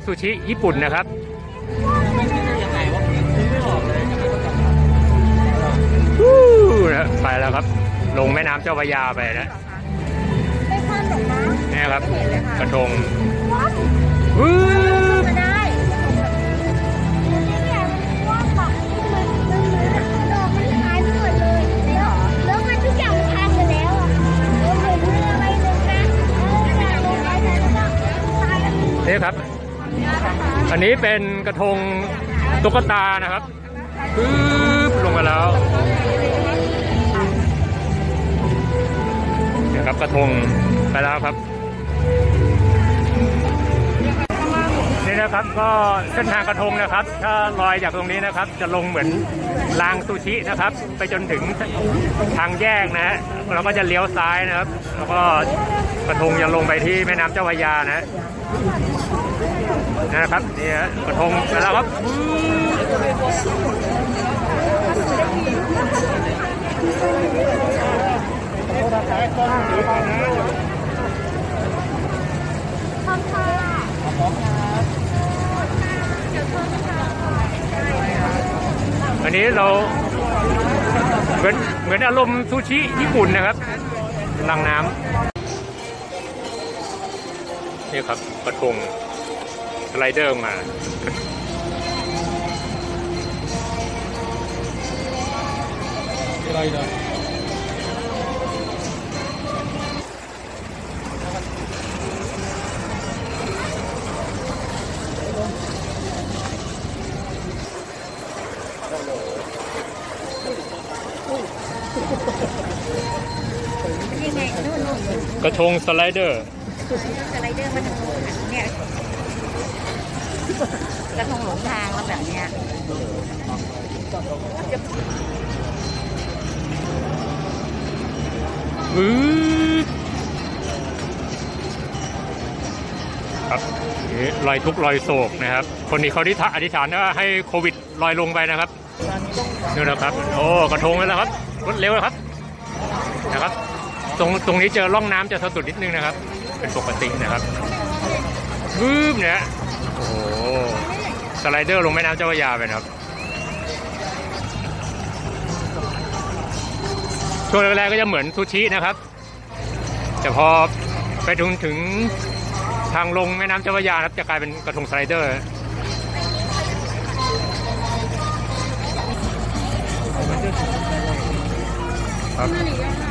ซูชิญี่ปุ่นนะครับไปแล้วครับลงแม่น้ำเจ้าพระยาไปนะนี่ครับกระทงนี่ครับอันนี้เป็นกระทงตุ๊กตานะครับปึ๊บลงมาแล้วนี่ครับกระทงไปแล้วครับนี่นะครับก็เส้นทางกระทงนะครับถ้าลอยจากตรงนี้นะครับจะลงเหมือนรางซูชินะครับไปจนถึงทางแยกนะฮะเราก็จะเลี้ยวซ้ายนะครับแล้วก็กระทงจะลงไปที่แม่น้ำเจ้าพระยานะครับนี่ฮะกระทงไปแล้วครับอันนี้เราเหมือนอารมณ์ซูชิญี่ปุ่นนะครับลังน้ำนี่ครับกระทงสไลเดอร์มากระทงสไลเดอร์มันเนี่ยกระทงหลงทางแล้วแบบเนี้ยครับลอยทุกข์ลอยโศกนะครับคนนี้เขาอธิษฐานว่าให้โควิดลอยลงไปนะครับนี่นะครับโอ้กระทงแล้วครับรวดเร็วแล้วครับนะครับตรงนี้เจอร่องน้ำจะสะดุดนิดนึงนะครับเป็นปกตินะครับเนี่ยโอ้สไลเดอร์ลงแม่น้ำเจ้าพระยาไปนะครับช่วงแรกๆก็จะเหมือนซูชินะครับแต่พอไปถึงทางลงแม่น้ำเจ้าพระยาครับจะกลายเป็นกระทงสไลเดอร์ครับ